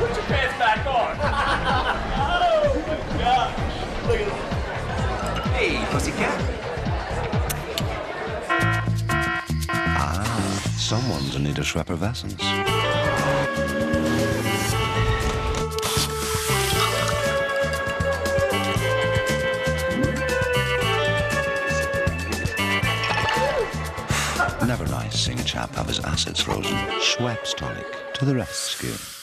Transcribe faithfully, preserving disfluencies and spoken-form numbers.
Put your pants back on. Oh, my God. Look at this. Hey, pussycat. Ah, someone's in need of Schweppes. Never nice seeing a chap have his assets frozen. Schweppes tonic to the rescue.